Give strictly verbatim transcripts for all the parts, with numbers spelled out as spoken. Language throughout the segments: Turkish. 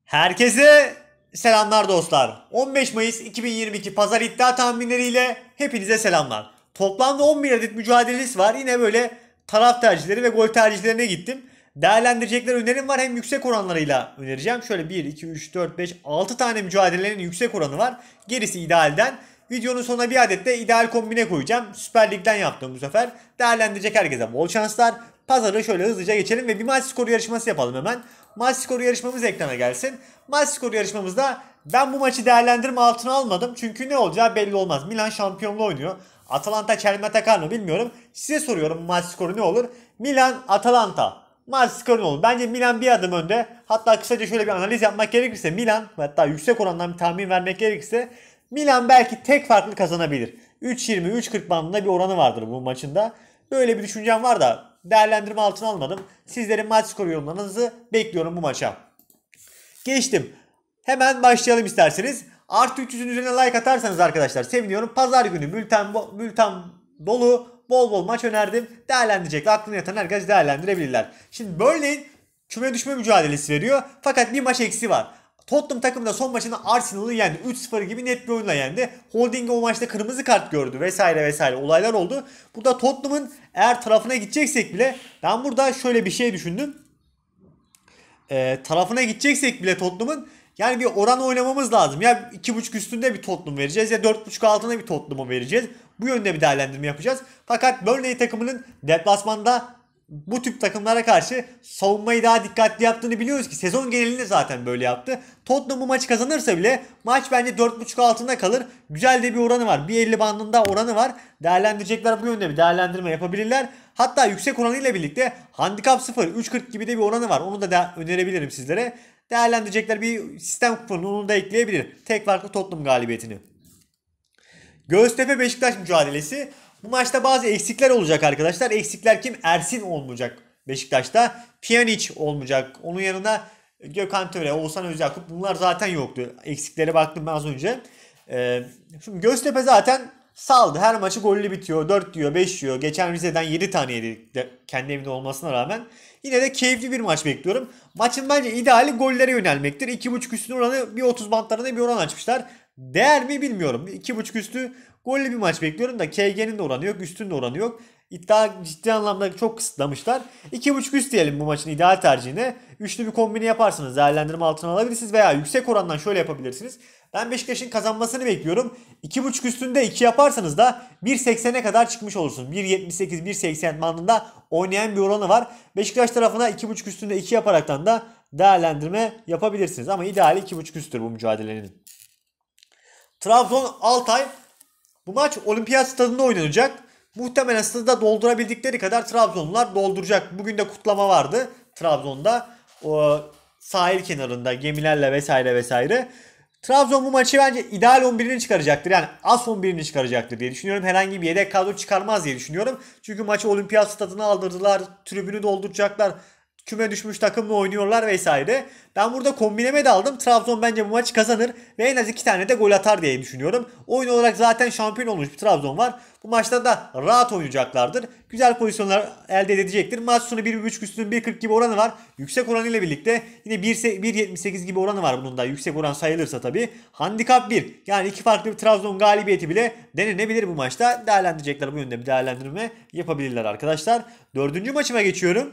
Herkese selamlar dostlar. on beş Mayıs iki bin yirmi iki Pazar iddia tahminleriyle hepinize selamlar. Toplamda on bir adet mücadelesi var. Yine böyle taraf tercihleri ve gol tercihlerine gittim. Değerlendirecekler önerim var. Hem yüksek oranlarıyla önereceğim. Şöyle bir, iki, üç, dört, beş, altı tane mücadelelerin yüksek oranı var. Gerisi idealden. Videonun sonuna bir adet de ideal kombine koyacağım. Süper Lig'den yaptım bu sefer. Değerlendirecek herkese bol şanslar. Pazarı şöyle hızlıca geçelim ve bir maç skoru yarışması yapalım hemen. Maç skoru yarışmamız ekrana gelsin. Maç skoru yarışmamızda ben bu maçı değerlendirme altına almadım. Çünkü ne olacağı belli olmaz. Milan şampiyonluğu oynuyor. Atalanta çelme takar mı bilmiyorum. Size soruyorum, maç skoru ne olur? Milan Atalanta. Maç skoru ne olur? Bence Milan bir adım önde. Hatta kısaca şöyle bir analiz yapmak gerekirse Milan, hatta yüksek orandan bir tahmin vermek gerekirse Milan belki tek farklı kazanabilir. üç yirmi üç kırk bandında bir oranı vardır bu maçında. Böyle bir düşüncem var da değerlendirme altına almadım. Sizlerin maç skoru yorumlarınızı bekliyorum bu maça. Geçtim. Hemen başlayalım isterseniz. Artı üç yüzün üzerine like atarsanız arkadaşlar seviniyorum. Pazar günü bülten, bülten dolu, bol bol maç önerdim. Değerlendirecek, aklına yatan herkes değerlendirebilirler. Şimdi Burnley'in küme düşme mücadelesi veriyor. Fakat bir maç eksi var. Tottenham takımı da son maçında Arsenal'ı yendi. üç sıfır gibi net bir oyunla yendi. Holding o maçta kırmızı kart gördü vesaire vesaire olaylar oldu. Burada Tottenham'ın eğer tarafına gideceksek bile ben burada şöyle bir şey düşündüm. Ee, tarafına gideceksek bile Tottenham'ın yani bir oran oynamamız lazım. Ya iki buçuk üstünde bir Tottenham vereceğiz ya dört buçuk altında bir Tottenham'ı vereceğiz. Bu yönde bir değerlendirme yapacağız. Fakat Burnley takımının deplasmanda bu tip takımlara karşı savunmayı daha dikkatli yaptığını biliyoruz ki sezon genelinde zaten böyle yaptı. Tottenham bu maçı kazanırsa bile maç bence dört buçuk altında kalır. Güzel de bir oranı var. bir elli bandında oranı var. Değerlendirecekler bu yönde bir değerlendirme yapabilirler. Hatta yüksek oranıyla birlikte handikap sıfır üç kırk gibi de bir oranı var. Onu da, da önerebilirim sizlere. Değerlendirecekler bir sistem kuponu onu da ekleyebilir. Tek farklı Tottenham galibiyetini. Göztepe Beşiktaş mücadelesi. Bu maçta bazı eksikler olacak arkadaşlar. Eksikler kim? Ersin olmayacak Beşiktaş'ta. Pjanic olmayacak. Onun yanına Gökhan Töre, Oğuzhan Özyakup, bunlar zaten yoktu. Eksiklere baktım ben az önce. Ee, şimdi Göztepe zaten saldı. Her maçı gollü bitiyor. dört diyor, beş diyor. Geçen Rize'den yedi tane yedi de, kendi evinde olmasına rağmen. Yine de keyifli bir maç bekliyorum. Maçın bence ideali gollere yönelmektir. iki buçuk üstün oranı bir otuz bantlarında bir oran açmışlar. Değer mi bilmiyorum. iki buçuk üstü gollü bir maç bekliyorum da K G'nin de oranı yok, üstün de oranı yok. İddia ciddi anlamda çok kısıtlamışlar. iki buçuk üst diyelim bu maçın ideal tercihine. Üçlü bir kombini yaparsanız değerlendirme altına alabilirsiniz veya yüksek orandan şöyle yapabilirsiniz. Ben Beşiktaş'ın kazanmasını bekliyorum. iki buçuk üstünde iki yaparsanız da bir seksene kadar çıkmış olursunuz. bir yetmiş sekiz bir seksen bandında oynayan bir oranı var. Beşiktaş tarafına iki buçuk üstünde iki yaparaktan da değerlendirme yapabilirsiniz. Ama ideali iki buçuk üsttür bu mücadelenin. Trabzon Altay. Bu maç Olimpiyat Stadında oynanacak. Muhtemelen stadı doldurabildikleri kadar Trabzonlular dolduracak. Bugün de kutlama vardı Trabzon'da. O sahil kenarında gemilerle vesaire vesaire. Trabzon bu maçı bence ideal on birini çıkaracaktır. Yani as on birini çıkaracaktır diye düşünüyorum. Herhangi bir yedek kadro çıkarmaz diye düşünüyorum. Çünkü maçı Olimpiyat Stadına aldırdılar. Tribünü dolduracaklar. Küme düşmüş takımla oynuyorlar vesaire. Ben burada kombineme de aldım. Trabzon bence bu maçı kazanır ve en az iki tane de gol atar diye düşünüyorum. Oyun olarak zaten şampiyon olmuş bir Trabzon var. Bu maçta da rahat oynayacaklardır. Güzel pozisyonlar elde edecektir. Maç sonu bir buçuk üstünün bir kırk gibi oranı var. Yüksek oran ile birlikte yine bir yetmiş sekiz gibi oranı var bunun da. Yüksek oran sayılırsa tabii. Handikap bir. Yani iki farklı bir Trabzon galibiyeti bile denenebilir bu maçta. Değerlendirecekler bu yönde bir değerlendirme yapabilirler arkadaşlar. Dördüncü maçıma geçiyorum.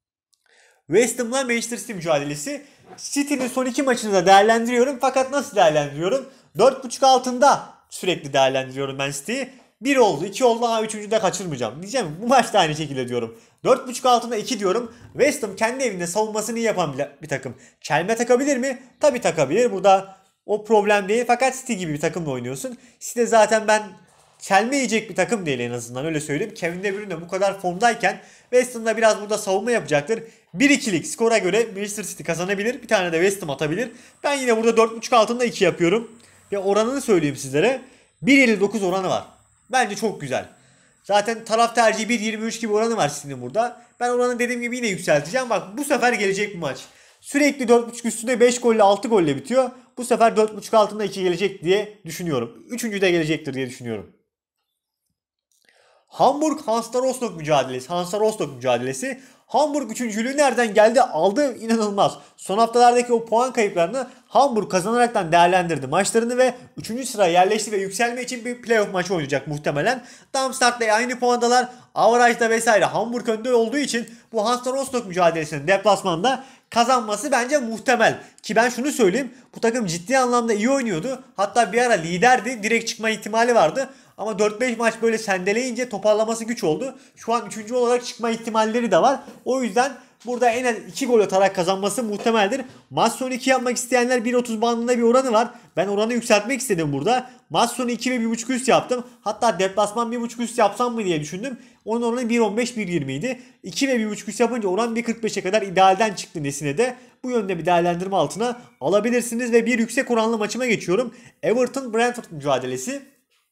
West Ham'la Manchester City mücadelesi. City'nin son iki maçını da değerlendiriyorum. Fakat nasıl değerlendiriyorum? dört buçuk altında sürekli değerlendiriyorum ben City'yi. bir oldu, iki oldu ama üçüncü de kaçırmayacağım. Diyeceğim bu maçta aynı şekilde diyorum. dört buçuk altında iki diyorum. West Ham kendi evinde savunmasını iyi yapan bir, bir takım. Çelme takabilir mi? Tabii takabilir. Burada o problem değil. Fakat City gibi bir takımla oynuyorsun. City zaten ben çelme yiyecek bir takım değil, en azından öyle söyleyeyim. Kevin De Bruyne bu kadar formdayken West Ham'da biraz burada savunma yapacaktır. bir ikilik skora göre Manchester City kazanabilir. Bir tane de West Ham atabilir. Ben yine burada dört buçuk altında iki yapıyorum. Ve oranını söyleyeyim sizlere. bir elli dokuz oranı var. Bence çok güzel. Zaten taraf tercihi bir yirmi üç gibi oranı var City'nin burada. Ben oranı dediğim gibi yine yükselteceğim. Bak bu sefer gelecek bu maç. Sürekli dört buçuk üstünde beş golle altı golle bitiyor. Bu sefer dört buçuk altında iki gelecek diye düşünüyorum. Üçüncü de gelecektir diye düşünüyorum. Hamburg Hansa Rostock mücadelesi. Hansa Rostock mücadelesi. Hamburg üçüncülüğü nereden geldi? Aldı, inanılmaz. Son haftalardaki o puan kayıplarını Hamburg kazanaraktan değerlendirdi maçlarını ve üçüncü sıraya yerleşti ve yükselme için bir playoff maçı oynayacak muhtemelen. Darmstadt'la aynı puandalar. Averaj'da vesaire Hamburg önde olduğu için bu Hansa Rostock mücadelesinin deplasmanda kazanması bence muhtemel. Ki ben şunu söyleyeyim, bu takım ciddi anlamda iyi oynuyordu. Hatta bir ara liderdi, direkt çıkma ihtimali vardı. Ama dört beş maç böyle sendeleyince toparlaması güç oldu. Şu an üçüncü olarak çıkma ihtimalleri de var. O yüzden burada en az iki gol atarak kazanması muhtemeldir. Maç sonu iki yapmak isteyenler bir otuz bandında bir oranı var. Ben oranı yükseltmek istedim burada. Maç sonu iki ve bir buçuk üst yaptım. Hatta deplasman bir buçuk üst yapsam mı diye düşündüm. Onun oranı bir on beş bir yirmi idi. iki ve bir buçuk üst yapınca oran bir kırk beşe kadar idealden çıktı Nesine de. Bu yönde bir değerlendirme altına alabilirsiniz ve bir yüksek oranlı maçıma geçiyorum. Everton Brentford mücadelesi.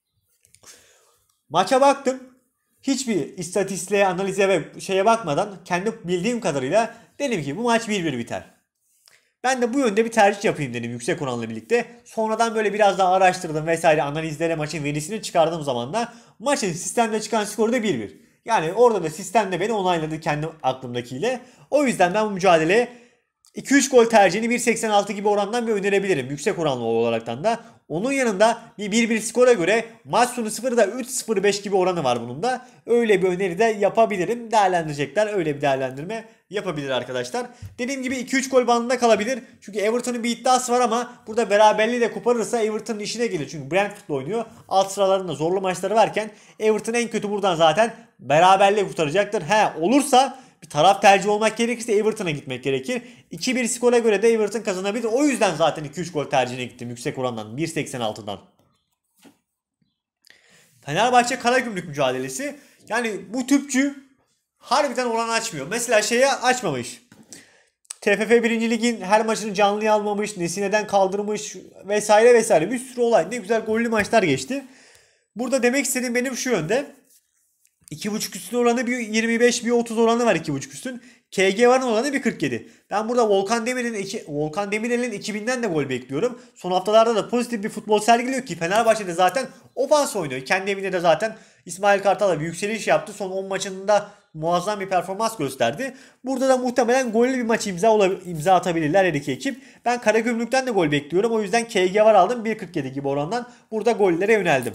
Maça baktım. Hiçbir istatistiğe, analize ve şeye bakmadan kendi bildiğim kadarıyla dedim ki bu maç bir bir biter. Ben de bu yönde bir tercih yapayım dedim yüksek oranla birlikte. Sonradan böyle biraz daha araştırdım vesaire, analizlere maçın verisini çıkardığım zaman da maçın sistemde çıkan skoru da bir bir. Yani orada da sistemde beni onayladı kendi aklımdakiyle. O yüzden ben bu mücadeleye iki üç gol tercihini bir seksen altı gibi orandan bir önerebilirim. Yüksek oranlı olaraktan da. Onun yanında bir bir bir skora göre maç sonu sıfırda üç sıfır beş gibi oranı var bunun da. Öyle bir öneri de yapabilirim. Değerlendirecekler. Öyle bir değerlendirme yapabilir arkadaşlar. Dediğim gibi iki üç gol bandında kalabilir. Çünkü Everton'un bir iddiası var ama burada beraberliği de koparırsa Everton'un işine gelir. Çünkü Brentford'la oynuyor. Alt sıralarında zorlu maçları varken Everton en kötü buradan zaten beraberliği kurtaracaktır. He olursa bir taraf tercih olmak gerekirse Everton'a gitmek gerekir. iki bir skora göre de Everton kazanabilir. O yüzden zaten iki üç gol tercihine gittim yüksek orandan bir seksen altıdan. Fenerbahçe Karagümrük mücadelesi. Yani bu tüpçü harbiden oran açmıyor. Mesela şeye açmamış. T F F birinci Lig'in her maçını canlıya almamış. Nesine'den kaldırmış vesaire vesaire. Bir sürü olay. Ne güzel gollü maçlar geçti. Burada demek istediğim benim şu yönde. iki buçuk üstün oranı bir yirmi beş bir otuz oranı var iki buçuk üstün. K G varın oranı bir kırk yedi. Ben burada Volkan Demirel'in Volkan Demirel'in iki binden de gol bekliyorum. Son haftalarda da pozitif bir futbol sergiliyor ki Fenerbahçe'de zaten ofans oynuyor. Kendi evinde de zaten İsmail Kartal'la bir yükseliş yaptı. Son on maçında muazzam bir performans gösterdi. Burada da muhtemelen gollü bir maç imza imza atabilirler her iki ekip. Ben Karagümrük'ten de gol bekliyorum. O yüzden K G var aldım bir kırk yedi gibi orandan. Burada gollere yöneldim.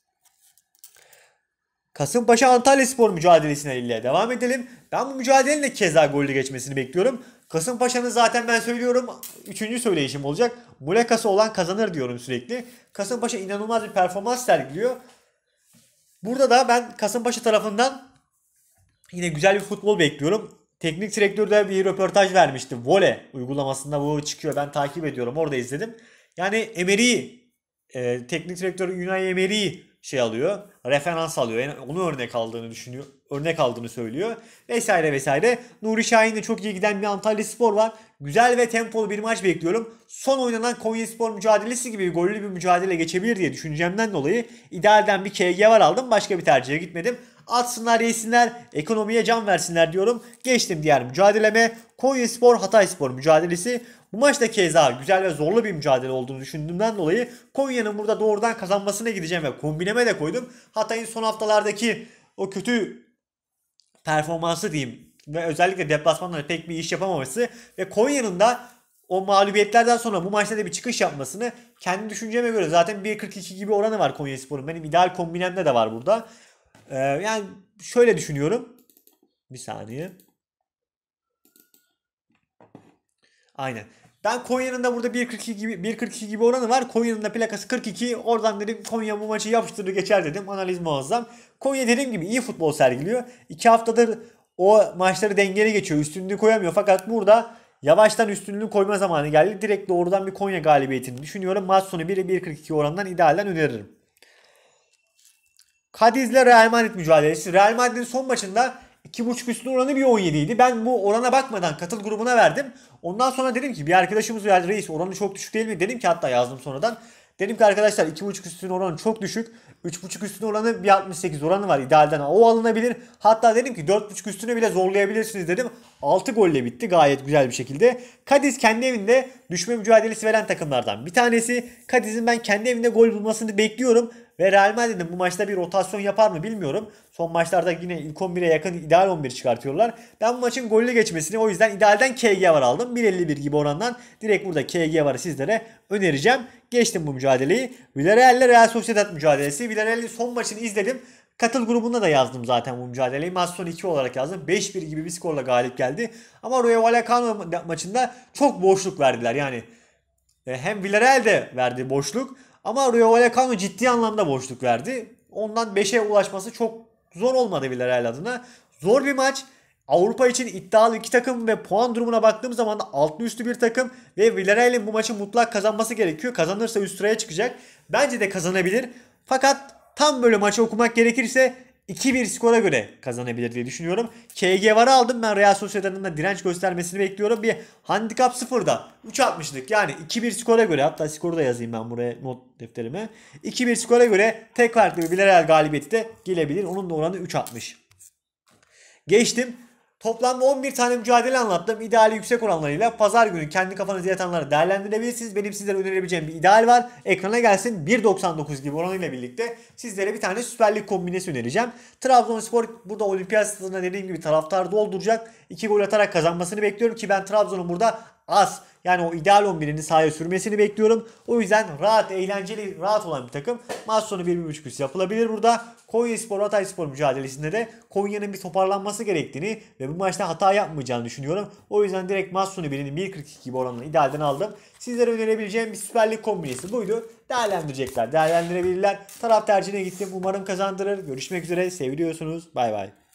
Kasımpaşa Antalyaspor mücadelesine ile devam edelim. Ben bu mücadelenin de keza gollü geçmesini bekliyorum. Kasımpaşa'nın zaten ben söylüyorum üçüncü söyleyişim olacak. Mulekası olan kazanır diyorum sürekli. Kasımpaşa inanılmaz bir performans sergiliyor. Burada da ben Kasımpaşa tarafından yine güzel bir futbol bekliyorum. Teknik direktör de bir röportaj vermişti. Vole uygulamasında bu çıkıyor. Ben takip ediyorum. Orada izledim. Yani Emery'i e, teknik direktör Unai Emery'i şey alıyor. Referans alıyor. Yani onu örnek aldığını düşünüyor. Örnek aldığını söylüyor. Vesaire vesaire. Nuri Şahin'de çok iyi giden bir Antalyaspor var. Güzel ve tempolu bir maç bekliyorum. Son oynanan Konyaspor mücadelesi gibi gollü bir mücadele geçebilir diye düşüncemden dolayı idealden bir K G var aldım. Başka bir tercihe gitmedim. Atsınlar yesinler, ekonomiye can versinler diyorum. Geçtim diğer mücadeleme. Konyaspor Hatayspor mücadelesi. Bu maçta keza güzel ve zorlu bir mücadele olduğunu düşündüğümden dolayı Konya'nın burada doğrudan kazanmasına gideceğim ve kombineme de koydum. Hatay'ın son haftalardaki o kötü performansı diyeyim ve özellikle deplasmanlarda pek bir iş yapamaması ve Konya'nın da o mağlubiyetlerden sonra bu maçta da bir çıkış yapmasını kendi düşünceme göre zaten bir kırk iki gibi oranı var Konyaspor'un. Benim ideal kombinemde de var burada. Ee, yani şöyle düşünüyorum. Bir saniye. Aynen. Ben Konya'nın da burada bir kırk iki gibi bir kırk iki gibi oranı var. Konya'nın da plakası kırk iki. Oradan dedim Konya bu maçı yapıştırır geçer dedim. Analiz muazzam. Konya dediğim gibi iyi futbol sergiliyor. iki haftadır o maçları dengeli geçiyor. Üstünlüğü koyamıyor. Fakat burada yavaştan üstünlüğü koyma zamanı geldi. Direkt doğrudan bir Konya galibiyetini düşünüyorum. Maç sonu bir bir kırk iki orandan idealden öneririm. Cadiz'le Real Madrid mücadelesi. Real Madrid'in son maçında iki buçuk üstün oranı bir on yedi idi. Ben bu orana bakmadan katıl grubuna verdim. Ondan sonra dedim ki bir arkadaşımız geldi, reis oranı çok düşük değil mi? Dedim ki hatta yazdım sonradan. Dedim ki arkadaşlar iki buçuk üstün oranı çok düşük. üç buçuk üstün oranı bir altmış sekiz oranı var idealden. O alınabilir. Hatta dedim ki dört buçuk üstüne bile zorlayabilirsiniz dedim. altı golle bitti gayet güzel bir şekilde. Cadiz kendi evinde düşme mücadelesi veren takımlardan bir tanesi. Cadiz'in ben kendi evinde gol bulmasını bekliyorum. Ve Real Madrid'in bu maçta bir rotasyon yapar mı bilmiyorum. Son maçlarda yine ilk on bire yakın ideal on bir çıkartıyorlar. Ben bu maçın gollü geçmesini o yüzden idealden K G var aldım. bir elli bir gibi orandan direkt burada K G varı sizlere önereceğim. Geçtim bu mücadeleyi. Villarreal ile Real Sociedad mücadelesi. Villarreal'in son maçını izledim. Katıl grubunda da yazdım zaten bu mücadeleyi. Maç sonu iki olarak yazdım. beş bir gibi bir skorla galip geldi. Ama Rayo Vallecano maçında çok boşluk verdiler. Yani hem Villarreal de verdi boşluk ama Rayo Vallecano ciddi anlamda boşluk verdi. Ondan beşe ulaşması çok zor olmadı Villarreal adına. Zor bir maç. Avrupa için iddialı iki takım ve puan durumuna baktığım zaman da altlı üstü bir takım ve Villarreal'in bu maçı mutlak kazanması gerekiyor. Kazanırsa üst sıraya çıkacak. Bence de kazanabilir. Fakat tam böyle maçı okumak gerekirse iki bir skora göre kazanabilir diye düşünüyorum. K G varı aldım. Ben Real Sociedad'ın da direnç göstermesini bekliyorum. Bir handikap sıfırda üç altmışlık yani iki bir skora göre, hatta skoru da yazayım ben buraya not defterime. iki bir skora göre tek farklı bir Villarreal galibiyeti de gelebilir. Onun da oranı üç altmış. Geçtim. Toplamda on bir tane mücadele anlattım. İdeali yüksek oranlarıyla pazar günü kendi kafanızı yatanları değerlendirebilirsiniz. Benim sizlere önerebileceğim bir ideal var. Ekrana gelsin. bir doksan dokuz gibi oranıyla birlikte sizlere bir tane Süper Lig kombinesi önereceğim. Trabzonspor burada Olimpiyat Stadı'na dediğim gibi taraftar dolduracak. iki gol atarak kazanmasını bekliyorum ki ben Trabzon'un burada az, yani o ideal on birini sahaya sürmesini bekliyorum. O yüzden rahat, eğlenceli, rahat olan bir takım. Maç sonu bir buçuk üst yapılabilir burada. Konyaspor Hatayspor mücadelesinde de Konya'nın bir toparlanması gerektiğini ve bu maçta hata yapmayacağını düşünüyorum. O yüzden direkt maç sonu birinin bir kırk iki gibi oranını idealden aldım. Sizlere önerebileceğim bir Süper Lig kombinesi buydu. Değerlendirecekler, değerlendirebilirler. Taraf tercihine gittim. Umarım kazandırır. Görüşmek üzere. Seviliyorsunuz. Bay bay.